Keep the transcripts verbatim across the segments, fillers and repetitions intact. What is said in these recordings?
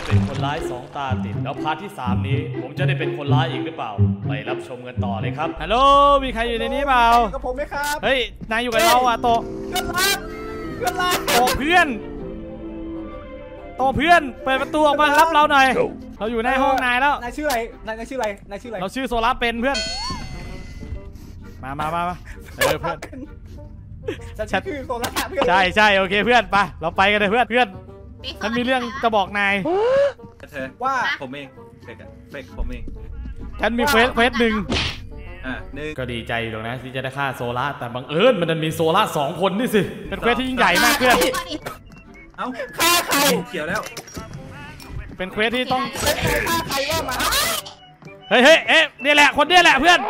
เป็นคนร้ายสองตาติดแล้วพาร์ทที่สามนี้ผมจะได้เป็นคนร้ายอีกหรือเปล่าไปรับชมกันต่อเลยครับฮัลโหลมีใครอยู่ในนี้เปล่ากับผมไหมครับเฮ้ยนายอยู่กับเราอะโตเพื่อนรักเพื่อนรักโตเพื่อนโตเพื่อนเปิดประตูออกมารับเราหน่อยเราอยู่ในห้องนายแล้วนายชื่ออะไรนายนายชื่ออะไรนายชื่ออะไรเราชื่อโซล่าเป็นเพื่อนมามามามาเออเพื่อนฉันคือโซล่าเพื่อนใช่ใช่โอเคเพื่อนไปเราไปกันเลยเพื่อนเพื่อนฉันมีเรื่องจะบอกนายเธอว่าผมเองเฟกเฟกผมเองฉันมีเควสเควสหนึ่งอ่ะหนึ่งก็ดีใจอยู่นะที่จะได้ฆ่าโซล่าแต่บังเอิญมันมีโซล่าสองคนนี่สิเป็นเควสที่ยิ่งใหญ่มากเพื่อนเอ้าฆ่าใครเกี่ยวแล้วเป็นเควสที่ต้องฆ่าใครว่ามาเฮ้ยเฮ้ยเอ๊ะนี่แหละคนนี้แหละเพื่อน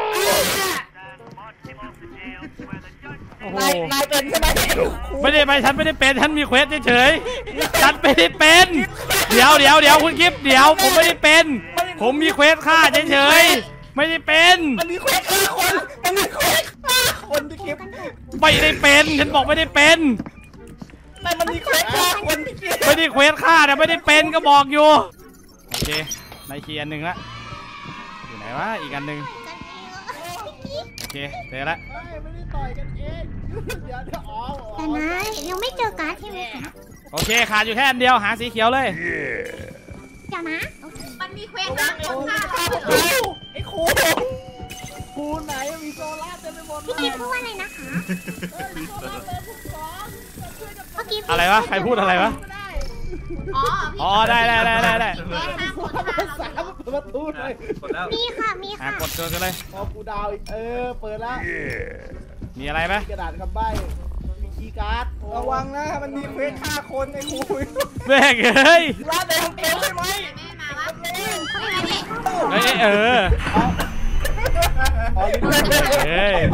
นายนายเป็นใช่ไหมไม่ได้ไปฉันไม่ได้เป็นฉันมีเควสเฉยๆฉันไม่ได้เป็นเดี๋ยวเดี๋ยวเดี๋ยวคุณกิฟต์เดี๋ยวผมไม่ได้เป็นผมมีเควสฆ่าเฉยๆไม่ได้เป็นมันมีเควสฆ่าคนมันมีเควสฆ่าคนพี่กิฟต์ไม่ได้เป็นฉันบอกไม่ได้เป็นนายมันมีเควสฆ่าคนพี่กิฟต์ไม่ได้เควสฆ่าแต่ไม่ได้เป็นก็บอกอยู่โอเคในคีย์อันหนึ่งละอยู่ไหนวะอีกอันหนึ่งโอเคเจอแล้วไม่ได้ต่อยกันเองเดี๋ยวจะอ๋อแต่นายยังไม่เจอการ์ดใช่ไหมคะโอเคขาดอยู่แค่อันเดียวหาสีเขียวเลยเดี๋ยวนะมันมีเควสนะไอ้ครูครูไหนมีโซล่าเต็มไปหมดพี่กิ๊ฟพูดว่าอะไรนะคะเมื่อกี้อะไรวะใครพูดอะไรวะอ๋ออ๋อได้ได้ได้ได้ได้สามประตูเลยมีค่ะมีค่ะกดเกินกันเลยพอกูดาวเออเปิดแล้วมีอะไรไหมกระดาษคำใบ้มีคีย์การ์ดระวังนะมันมีเควสฆ่าคนไอ้ครูแม่งเฮ้ยร้านไหนของเกมใช่ไหมเฮ้ยเออเฮ้ย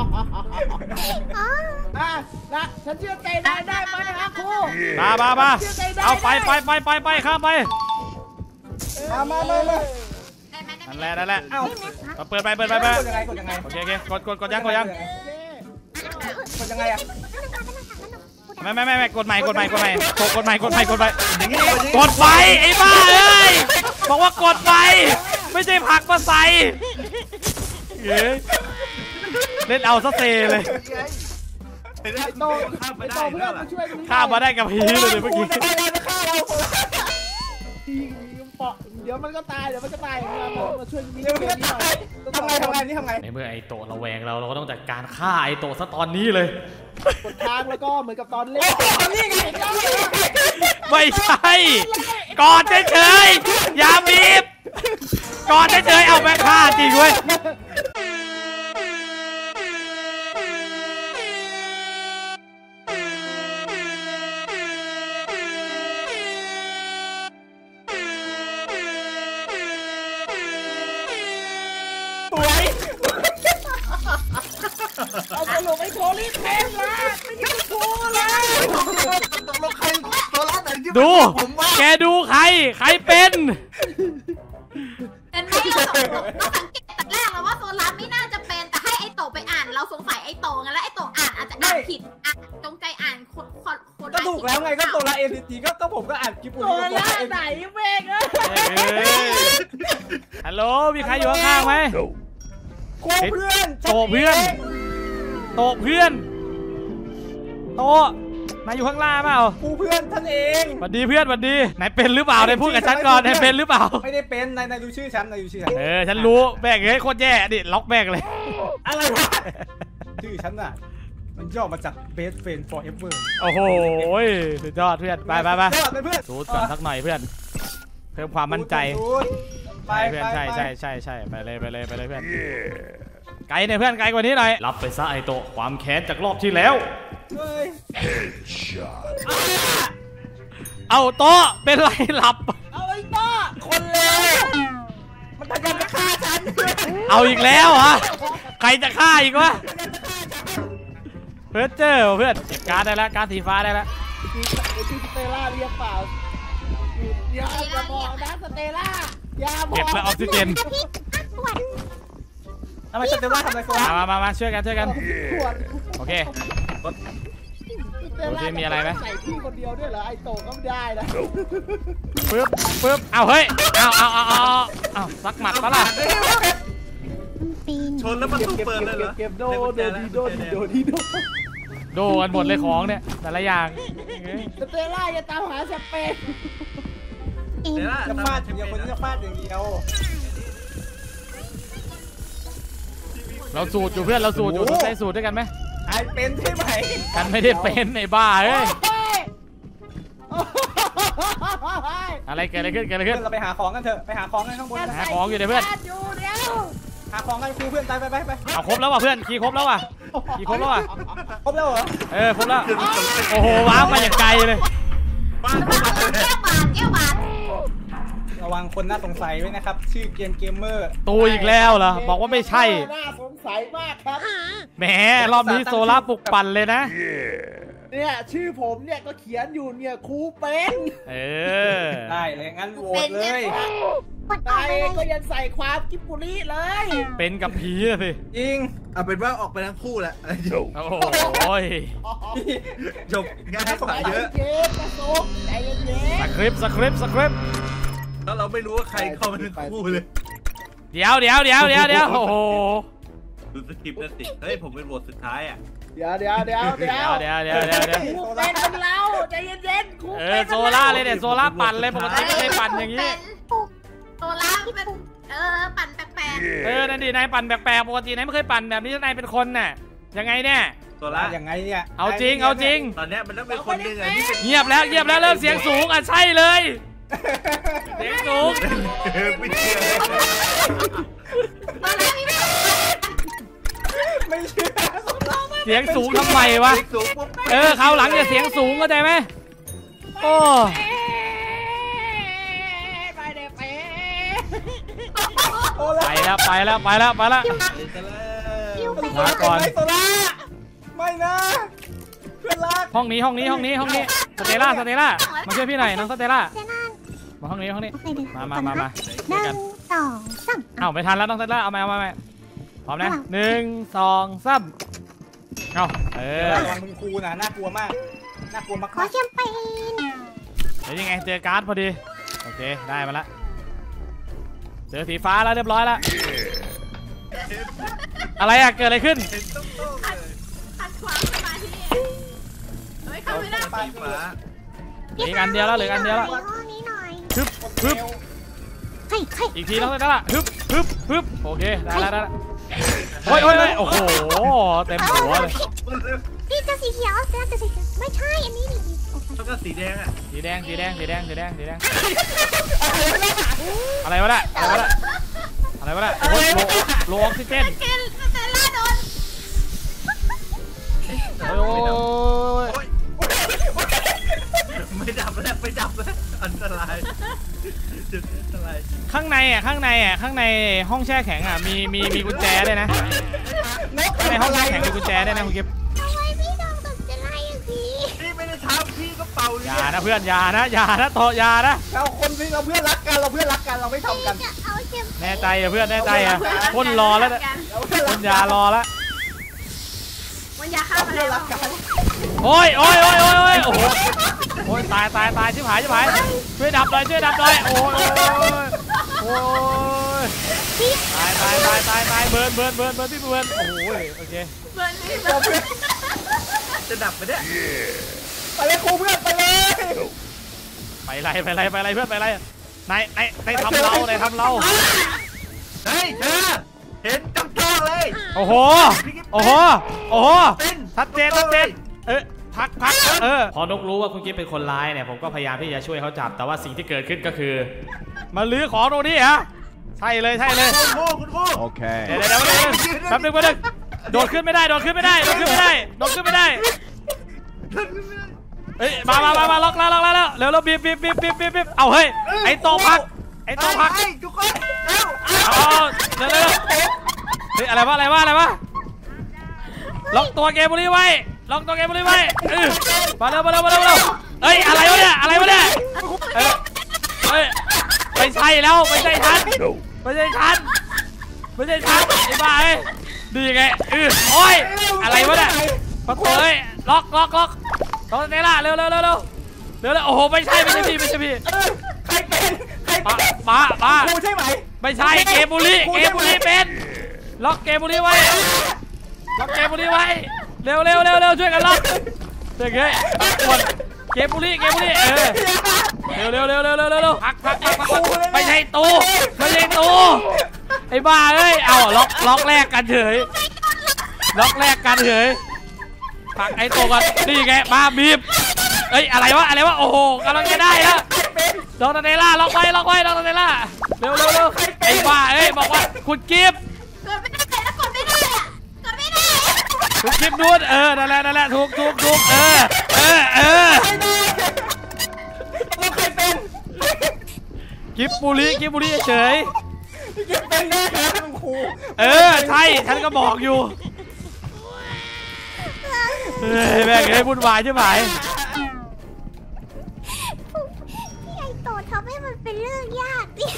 อ่ะนะฉันเชื่อใจได้ได้ไหมครับครูมามามาเอาไปไปไปไปไปข้ามไปมามามามานั่นแหละนั่นแหละเอ้าเปิดไปเปิดไปไปกดยังไงกดยังไงโอเคโอเคกดกดกดยังกดยังกดยังไงอะไม่ไม่ไม่ไม่กดใหม่กดใหม่กดใหม่กดกดใหม่กดใหม่กดใหม่กดไปไอ้บ้าเอ้ยบอกว่ากดไปไม่ใช่ผักมาใส่เล่นเอาซะเซเลยโตข้ามไปได้เพื่อนมาช่วยข้ามมาได้กับพีเลยเมื่อกี้เดี๋ยวมันก็ตายเดี๋ยวมันก็ตายมาช่วยมีเรื่องนี้หน่อยทำไงทำไงนี่ทำไงในเมื่อไอโตเราแวงเราเราก็ต้องจัดการฆ่าไอโตซะตอนนี้เลยกดค้างแล้วก็เหมือนกับตอนเล่นนี่ไงไม่ใช่กอดเฉยๆอย่าบีบกอดเฉยๆเอาแม่ฆ่าจริงเว้ยเอาสรุปไอ้โคลี่แทงละไม่ใช่โคเลยตกลงใครโซล่าไหนที่ดูแกดูใครใครเป็นเป็นไม่เราสังเกตแต่แรกแล้วว่าโซล่าไม่น่าจะเป็นแต่ให้ไอโตไปอ่านเราสงสัยไอโตงั้นแล้วไอโตอ่านอาจจะอ่านผิดอ่านจงใจอ่านคนคนคนก็ถูกแล้วไงก็โซล่าเอ็นทีก็ก็ผมก็อ่านกิปุนโซล่าไหนเมฆเอ้ยฮัลโหลมีใครอยู่ข้างๆไหมโตเพื่อนโตเพื่อนโตเพื่อนโตนายอยู่ข้างล่างเปล่ากูเพื่อนท่านเองสวัสดีเพื่อนสวัสดีนายเป็นหรือเปล่านายพูดกับฉันก่อนนายเป็นหรือเปล่าไม่ได้เป็นนายนายดูชื่อฉันนายดูชื่อฉันเออฉันรู้แบกเฮ้ยโคตรแย่ดิล็อกแบกเลยอะไรวะชื่อฉันน่ะมันย่อมาจาก best friend forever โอ้โหสุดยอดเพื่อนไปไปไปเพื่อนสูดก่อนสักหน่อยเพื่อนเพิ่มความมั่นใจไปเพื่อนใช่ใช่ใช่ใช่ไปเลยไปเลยไปเลยเพื่อนไกลเนี่ยเพื่อนไกลกว่านี้หน่อยรับไปซะไอโตความแค้นจากรอบที่แล้วเอาโตเป็นไรหลับเอาไอ้โตคนเลวมันจะจะฆ่าฉันเอาอีกแล้วเหรอใครจะฆ่าอีกวะเพื่อนเจอเพื่อนเก็บการ์ดได้แล้วการ์ดสีฟ้าได้แล้วชื่อสเตล่าเรียกเปล่าอย่าบอกนะสเตล่าอย่าบอกเก็บแล้วออกซิเจนทำไมสเตล่าทำอะไรกันมามามาช่วยกันช่วยกันโอเคดูที่มีอะไรไหมใส่พี่คนเดียวด้วยเหรอไอโตก็ไม่ได้นะปึ๊บปึ๊บเอาเฮ้ยเอาเอาเอาเอาเอาสักหมัดปะล่ะปีนชนแล้วมันเก็บตู้เก็บเปิดเลยเหรอเก็บโดโดดีโดดีโดดีโดโดกันหมดเลยของเนี่ยแต่ละอย่างสเตล่าจะตามหาสเปนปีนเดี๋ยวนะจะฟาดอย่างเดียวคนนี้จะฟาดอย่างเดียวเราสูตรอยู่เพื่อนเราสูตรอยู่ต้องใช้สูตรด้วยกันไหมไอเป็นใช่ไหมกันไม่ได้เป็นไอ้บ้าเอ้ยอะไรเกิดอะไรขึ้นเกิดอะไรเพื่ขึ้อน นเราไปหาของกันเถอะไปหาของกันข้างบนหาของอยู่เดี๋ยวเพื่อนอยู่เดี๋ยวหาของกันครูเพื่อนไปไปไปไปเอาครบแล้วว่ะเพื่อนขี่ครบแล้วว่ะขี่ครบแล้วว่ะครบแล้วเหรอเออครบแล้วโอ้โหว้าวมาอย่างไกลเลยบ้านแก้วบาทแก้วบาทระวังคนน่าสงสัยไว้นะครับ ชื่อเกมเกมเมอร์ตูอีกแล้วเหรอบอกว่าไม่ใช่น่าสงสัยมากครับแหมรอบนี้โซล่าปลุกปั่นเลยนะเนี่ยชื่อผมเนี่ยก็เขียนอยู่เนี่ยครูเป็นเออได้เลยงั้นโหวตเลยกดออกนายไปเลยก็ยังใส่ความกิบบุรีเลยเป็นกับผีอะสิจริงเอาเป็นว่าออกไปทั้งคู่แหละโอ้ยจบงานให้ใจฝ่ายเยอะเย็นๆนะซุกใจเย็นสคริปต์สคริปต์สคริปต์แล้วเราไม่รู้ว่าใครเข้ามาทั้งคู่เลยเดี๋ยวเดี๋ยวเดี๋ยวเดี๋ยวเดี๋ยวโอ้โหดูสคริปต์นั่นสิเฮ้ยผมเป็นบทสุดท้ายอ่ะๆเดี๋ยวเดี๋ยวเดี๋ยวเดี๋ยวเดี๋ยวเดี๋ยวเดี๋ยวเดี๋ยวครูเป็นเป็นเราใจเย็นๆครูเอเป็อน โซล่าเลยเนี่ยโซล่าปั่นเลยปกติไม่เคยปั่นอย่างนี้โซล่าเป็นเออปั่นแปลกเออนั่นดินายปั่นแปลกๆปกตินายไม่เคยปั่นแบบนี้นายเป็นคนน่ะยังไงเนี่ยโซล่ายังไงเนี่ยเอาจริงเอาจริงตอนเนี้ยมันต้องเป็นคนหนึ่งอ่ะที่เป็นเงียบแล้วเงียบแล้วเริ่มเสียงสูงอ่ะใช่เลยเสียงสูงไม่เชื่อๆโซล่ามีแบบไม่เชื่อเสียงสูงทำไมวะสูงปุ๊บเออคราวหลังอย่าเสียงสูงเข้าใจไหมโอ้ไปเด็กไปโอ้ไปแล้วไปแล้วไปแล้วไปแล้วคิวไปลาก่อนโซล่าไม่นะเพื่อนรักห้องนี้ห้องนี้ห้องนี้ห้องนี้สเตล่าสเตล่ามาช่วยพี่หน่อยน้องสเตล่าเซน่านมาห้องนี้ห้องนี้โอเคเดี๋ยวมามามามาหนึ่งสองสามเอ้าไม่ทันแล้วน้องสเตล่าเอามาเอามาเอามาพร้อมนะหนึ่งสองสามเอ้าเออระวังคุณครูนะน่ากลัวมากน่ากลัวมากขอแชมเปญเดี๋ยวยังไงเจอการ์ดพอดีโอเคได้มาละเจอสีฟ้าแล้วเรียบร้อยแล้วอะไรอะเกิดอะไรขึ้นเห็นต้องโต้เลยขัดขวางสมาธิเฮ้ยเข้าไม่ได้สีฟ้าเหลืออีกอันเดียวแล้วเหลืออกอันเดียวแล้วห้องนี้หน่อยฮึบฮึบใครใครอีกทีน้องสเตล่าฮึบฮึบฮึบโอเคได้แล้วได้แล้วโอ้ยโอ้ยโอ้ยโอ้โหเต็มหัวเลยนี่จะสีเขียวเซน่าจะสีเขียวไม่ใช่อันนี้นี่โอเคแล้วก็สีแดงอ่ะสีแดงสีแดงสีแดงสีแดงสีแดงอะไรวะเนี่ยอะไรวะเนี่ยอะไรวะเนี่ยโอ้ยโลโลออกซิเจนเกลสเตลล่าโดนโอ้ยโอ๊ยไม่ดับแล้วไม่ดับแล้วอันตรายจุดอันตรายข้างในอ่ะข้างในอ่ะข้างในห้องแช่แข็งอ่ะมีมีมีกุญแจด้วยนะข้างในห้องแช่แข็งมีกุญแจด้วยนะคุณกิฟต์ทำไมพี่ทำกับเซน่าอย่างนี้พี่ไม่ได้ทำพี่ก็เป่าเลยอย่านะเพื่อนอย่านะอย่านะโตอย่านะเราคนพี่เราเพื่อนรักกันเราเพื่อนรักกันเราไม่ทำกันจะเอาแชมเปญแน่ใจอ่ะเพื่อนแน่ใจอ่ะพ่นรอแล้วเนี่ยเราเพื่อนพ่รันกยารอแล้ววันยาฆ่าเรามาเพื่แล้อนวรักกันโอ้ยโอ้ยโอ้ยโอ้ยโอ้ยโอ้โหโอ้ยตายตายตายชิบหายชิบหายช่วยดับเลยช่วยดับเลยโอ้ยโอ้ยตายตายตายตายตายเบิร์นเบิร์นเบิร์นเบิร์นพี่เบิร์นโอ้ยโอเคเบิร์นนี่เบิร์นจะดับไปเนี่ยไปเลยครูเพื่อนไปเลยไปไรไปไรไปไรเพื่อนไปไรนายนายนายทำเรานายทำเราเฮ้ยเธอเห็นจังจ้องเลยโอ้โหโอ้โหโอ้โหชัดเจนชัดเจนเออพักพักเออพอนกรู้ว่าคุณกิ๊ฟเป็นคนร้ายเนี่ยผมก็พยายามที่จะช่วยเขาจับแต่ว่าสิ่งที่เกิดขึ้นก็คือมาลื้อของตรงนี้ฮะใช่เลยใช่เลยคุณครูคุณครูเดี๋ยวเดี๋ยวเดี๋ยวแป๊บนึงแป๊บนึงโดดขึ้นไม่ได้โดดขึ้นไม่ได้โดดขึ้นไม่ได้โดดขึ้นไม่ได้เฮ้ยมามามามาล็อกแล้วล็อกแล้วแล้วเร็วเร็วบีบบีบบีบบีบบีบบีบเอาเฮ้ยไอ้โตพักไอ้โตพักเฮ้ยทุกคนเร็วเอาเร็วเร็วเฮ้ยอะไรวะอะไรวะอะไรวะล็อกตัวเกมบุรีไว้ล็อกตัวเกมบุรีไว้เออมาเร็วมาเร็วมาเร็วมาเร็วเฮ้ยอะไรวะเนี่ยอะไรวะเนี่ยเฮ้ยเฮ้ยไม่ใช่แล้วไม่ใช่ฉันไม่ใช่ฉันไม่ใช่ฉันไอ้บ้าเอ้ยดีไงเออโอ้ยอะไรวะเนี่ยประตูเอ้ยล็อกล็อกล็อกน้องสเตล่าเร็วเร็วเร็วเร็วเร็วเร็วโอ้โหไม่ใช่ไม่ใช่พี่ไม่ใช่พี่ใครเป็นใครป้าเป็นป้าป้ากูใช่ไหมไม่ใช่เกมบุรีเกมบุรีเป็นล็อกเกมบุรีไว้ล็อกเกมบุรีไว้เร็วเร็วเร็วเร็วช่วยกันล็อกเด็กเฮ้ยกวนเกมบุรีเกมบุรีเออเร็วเร็วเร็วเร็วเร็วเร็วพักพักพักพักไม่ใช่ตู้ไม่ใช่ตู้ไอ้บ้าเอ้ยเอาล็อกล็อกแรกกันเฉยล็อกแรกกันเฉยพักไอ้ตัวกันนี่ไงมาบีบเอ้ยอะไรวะอะไรวะโอ้โหกำลังจะได้แล้วดอกเตล่าล็อกไว้ล็อกไว้ดอกเตล่าเร็วเร็วเร็วไอ้บ้าเอ้ยบอกว่าคุณกิฟต์กดไม่ได้แล้วกดไม่ได้อะกดไม่ได้คุณกิฟต์นู่นเออนั่นแหละนั่นแหละถูกถูกถูกเออเออเออเราใครเป็นกิฟต์บุรีกิฟต์บุรีเฉยเก็บเป็นแน่ครับคุณครูเออใช่ฉันก็บอกอยู่เฮ้ยแม่งเอ้ยวุ่นวายใช่ไหมพี่ไอโตทำให้มันเป็นเรื่องยากดิ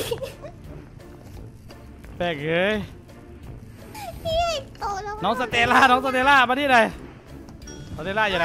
แม่งเอ้ยพี่ไอโตแล้วน้องสเตล่าน้องสเตล่ามาที่ไหนสเตล่าอยู่ไหน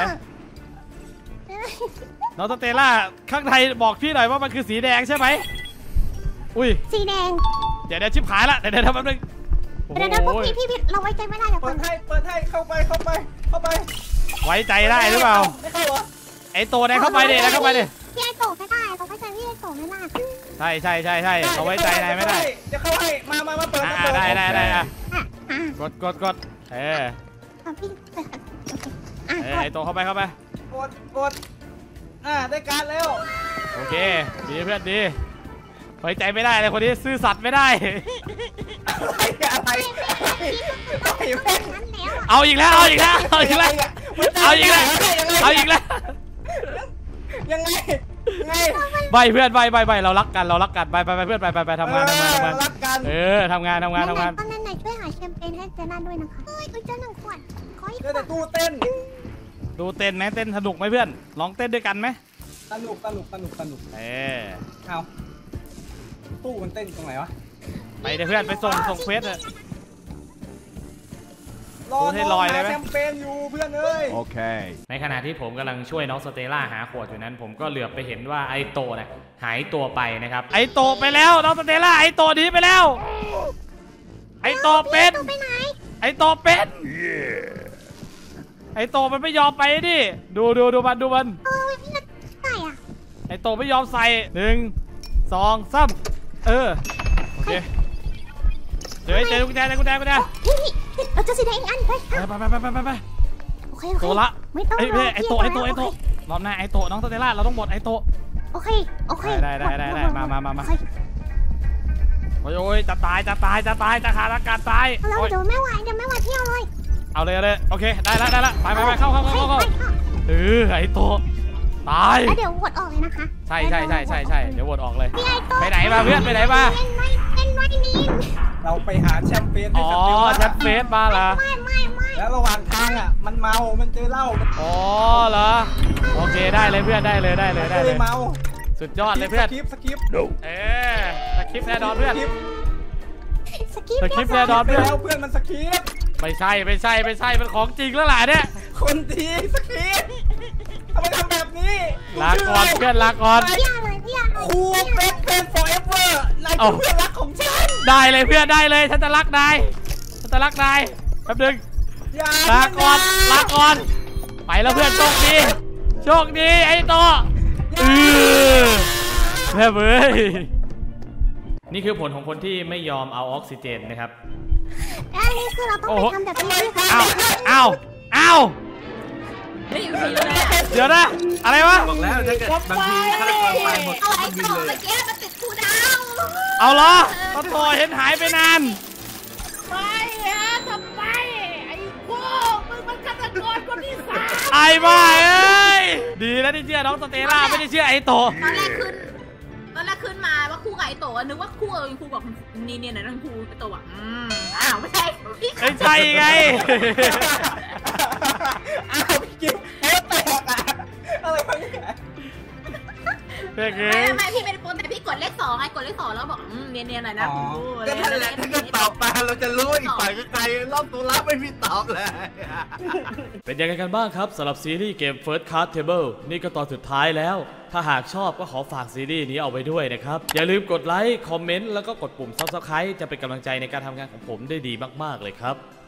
น้องสเตล่าข้างในบอกพี่หน่อยว่ามันคือสีแดงใช่ไหมอุ้ยสีแดงเดี๋ยวเดี๋ยวชิบหายละเดี๋ยวเดี๋ยวทำแป๊บนึงเดี๋ยวเดี๋ยวพวกพี่พี่พี่เราไว้ใจไม่ได้หรอกเปิดให้เปิดให้เข้าไปเข้าไปเข้าไปไว้ใจได้หรือเปล่าไม่เข้าเหรอไอโตแดงเข้าไปดิแดงเข้าไปดิพี่ไอโตไม่ได้เราไว้ใจพี่ไอโตไม่ได้ใช่ใช่ใช่ใช่เราไว้ใจนายไม่ได้จะเข้าให้มามามาเปิดอ่ามาเปิดได้ได้ได้อ่ะอ่ะอ่ะกดกดกดเออเอาพี่เปิดโอเคอ่ะเออก ไอดโตเข้าไปเข้าไปกดกดอ่าได้การแล้วโอเคดีเพื่อนดีไว้ใจไม่ได้เลยคนนี้ซื่อสัตย์ไม่ได้อะไรอะไรอะไรแม่งนั้นแล้วอ่ะเอาอีกแล้วเอาอีกแล้วเอาอีกแล้วเอาอีกแล้วเอาอีกแล้วยังไงยังไงใบเพื่อนใบใบใบเรารักกันเรารักกันไปไปไปเพื่อนไปไปไปทำงานทำงานทำงานรักกันเออทำงานทำงานทำงานตอนนั้นไหนช่วยหาแชมเปญให้เจน่าด้วยนะคะเฮ้ยเจอหนึ่งขวดขออีกขเดี๋ยววแต่ดตู้เต้นดูเต้นไหมเต้นสนุกไหมเพื่อนลองเต้นด้วยกันไหมสนุกสนุกสนุกสนุกเออเอาตู้มันเต้นตรงไหนวะไปเดี๋ยวเพื่อนไปส่งส่งเควสเถอะรอตู้ให้ลอยเลยไหมแชมเปญอยู่เพื่อนเอ้ยในขณะที่ผมกำลังช่วยน้องสเตล่าหาขวดอยู่นั้น ผมก็เหลือบไปเห็นว่าไอโตเนี่ยหายตัวไปนะครับไอโตไปแล้วน้องสเตล่าไอโตหนีไปแล้วไอโตเป็นโตไปไหนไอโตเป็นไอโตมันไม่ยอมไปดิดูดูดูมันดูมันเออพี่นัทไหนอ่ะไอโตไม่ยอมใส่หนึ่งสองสามเออโอเคเจอเจอกุญแจเจอกุญแจกุญแจพี่พี่เราจะสีแดงอีกอันเฮ้ยไปไปไปไปไปไปโอเคโอเคโตละไม่ต้องไอ้เพ่ไอโตไอโตไอโตโอเครอบหน้าไอโตน้องสเตล่าเราต้องบดไอโตโอเคโอเคได้ได้ได้ได้มามามามาโอเคโอ้ยโอ้ยจะตายจะตายจะตายจะขาดอากาศตายเราโอ้ยเดี๋ยวไม่ไหวเดี๋ยวไม่ไหวพี่เอาเลยเอาเลยเอาเลยโอเคได้ละได้ละไปไปไปเข้าเข้าเข้าเข้าไปค่ะเออไอโตตายแล้วเดี๋ยววดออกเลยนะคะใช่ใช่ใช่ใช่ใช่เดี๋ยวบดออกเลยพี่ไอโตไปไหนมาเพื่อนไปไหนมาเล่นไว้เล่นไว้นี่เราไปหาแชมเปญให้อ๋อสติวแชทเฟซมาเหรอไม่ไม่ไม่แล้วระหว่างทางอ่ะมันเมา มันเจอเหล้ามันอ๋อเหรอโอเคได้เลยเพื่อนได้เลยได้เลยได้ก็เลเลย ยเมาสุดยอดเลยเพื่อนสกิปสกิปเออสคริปต์แน่นอนเพื่อนสกิปสคริปต์แน่นอนไปเพื่อนแล้วเพื่อนมันสกิปไม่ใช่ไม่ใช่ไม่ใช่เป็นของจริงแล้วล่ะเนี่ยคนดีสกิปทำไมทำแบบนี้ลาก่อนเพื่อนลาก่อนพี่อาเลยพี่อาครูเป็นเป็น forever นายคือเพื่อนรักของฉันได้เลยเพื่อนได้เลยฉันจะรักนายฉันจะรักนายแป๊บนึงอย่าลาก่อนลาก่อนไปแล้วเพื่อนโชคดีโชคดีไอ้โตเออแม่เว้ยนี่คือผลของคนที่ไม่ยอมเอาออกซิเจนนะครับอันนี้คือเราต้องไปทำแบบนี้ค่ะอ้าวอ้าวอ้าวไม่อยู่ที่เลยอะเดี๋ยวนะอะไรวะบอกแล้วถ้าเกิดบางทีฆาตกรไปหมดเอาไอ้มันโตบินเลยเมื่อกี้มันติดคูดาวเอาเหรอก็โตเห็นหายไปนานไม่อะทำไมไอ้พวกมึงมันฆาตกรคนที่สามไอ้บ้าเอ้ยดีนะที่เชื่อน้องสเตล่าไม่ได้เชื่อไอ้โตตอนแรกขึ้นตอนแรกขึ้นมาว่าคู่กับไอ้โตนึกว่าคู่เออครูบอกนี่เนี่ยนะนั่นครูไอ้โตอ่ะอืมอ้าวไม่ใช่พี่ไม่ใช่ไงอ้าวพี่กิ๊ฟโอ้แตกอะอะไรวะเนี่ยเพ่งเอไม่งไม่พี่เป็นโปรแต่พี่กดเลขสองไงกดเลขสองแล้วบอกอืมเนียนๆหน่อยนะก็นั่นแหละถ้าเกิดตอบมาเราจะรู้ว่าอีกฝ่ายเป็นใครรอบตัวรับไม่พี่ตอบเลยเป็นยังไงกันบ้างครับสำหรับซีรีส์เกม First Card Table นี่ก็ตอนสุดท้ายแล้วถ้าหากชอบก็ขอฝากซีรีส์นี้เอาไว้ด้วยนะครับอย่าลืมกดไลค์คอมเมนต์แล้วก็กดปุ่ม ซับสไครบ์ จะเป็นกำลังใจในการทำงานของผมได้ดีมากๆเลยครับ